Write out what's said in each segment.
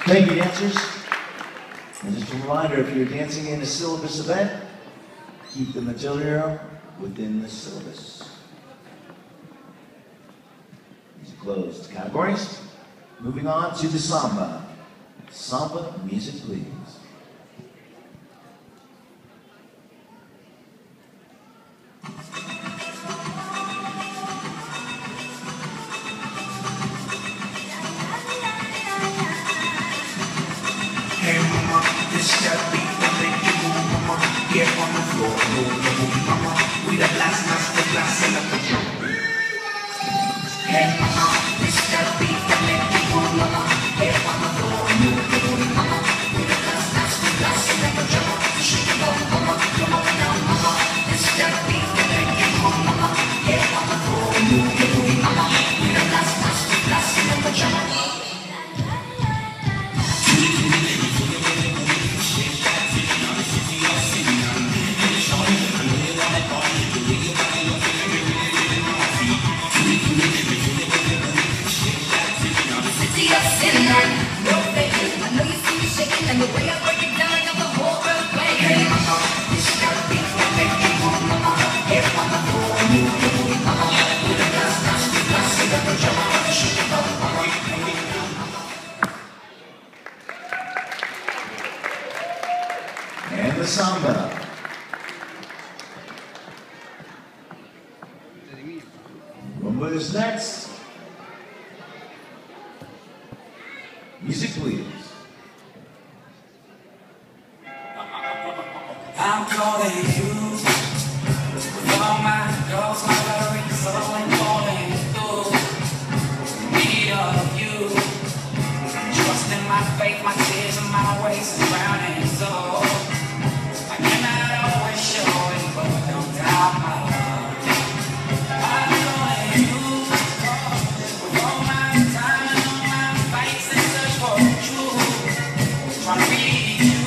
Thank you, dancers. And just a reminder, if you're dancing in a syllabus event, keep the material within the syllabus. These are closed categories. Moving on to the Samba. Samba, music please. Hey mama, this that beat that make you move, mama. Get on the floor, move, mama. We the blast, master blast, and the drum. Hey mama, this that beat that make you move, mama. Get on the floor, move, mama. We the blast, master blast, and the drum. Shake it up, mama, come on now, mama. This that beat that make you move, mama. Get on the floor, move, mama. We the blast, master blast, and the drum. And the way I break it down, I got the whole world playing. Hey mama, this is that beat that make you move, mama. Get on the floor, move, mama. With a blast, blast, blast, and the pajama, shake it up, mama. And the Samba. Rumba is next. Music please. I'm calling you with all my girls, my worries, all I'm calling through. Need all of you. Trust in my faith, my tears and my ways are drowning. So I cannot always show it, but don't doubt my love. I'm calling you with all my time and all my fights and search for the truth. Trying to read you.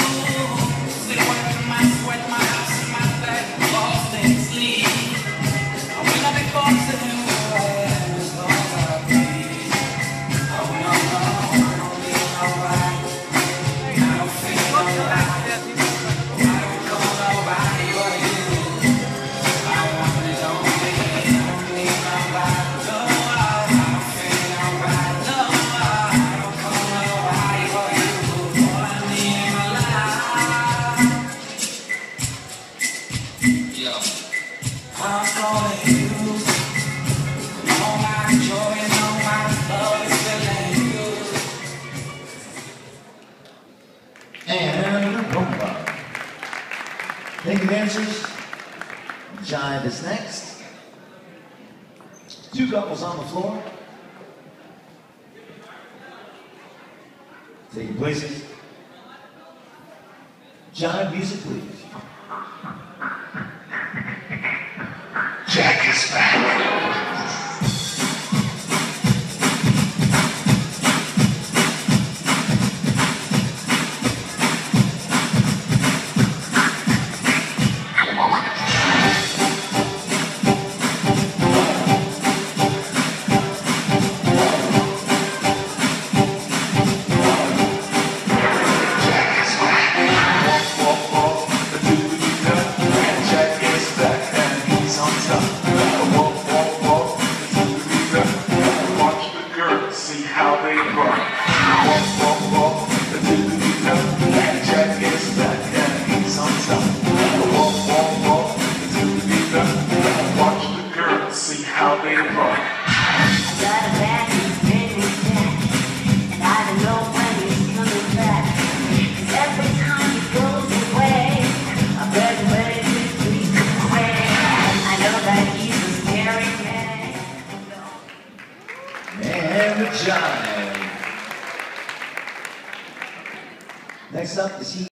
I'm calling you. All my joy and all my love is feeling good. And rumba. Thank you, dancers. Jive is next. Two couples on the floor. Take your places. Jive music, please. Jack is back. And Jive. Next up is he.